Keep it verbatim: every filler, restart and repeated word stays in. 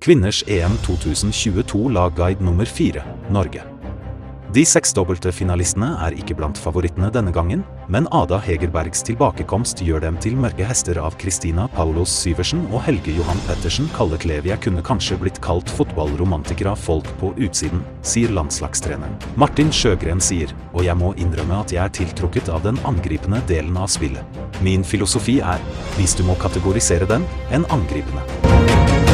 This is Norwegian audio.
Kvinners E M to tusen tjueto lagguide nummer fire, Norge. De seksdobbelte finalistene er ikke blant favorittene denne gangen, men Ada Hegerbergs tilbakekomst gjør dem til mørke hester av Kristina Paulos Syversen og Helge Johan Pettersen. Kalle Klevje kunne kanskje blitt kalt fotballromantiker av folk på utsiden, sier landslagstreneren. Martin Sjøgren sier, og jeg må innrømme at jeg er tiltrukket av den angripende delen av spillet. Min filosofi er, hvis du må kategorisere den, en angripende.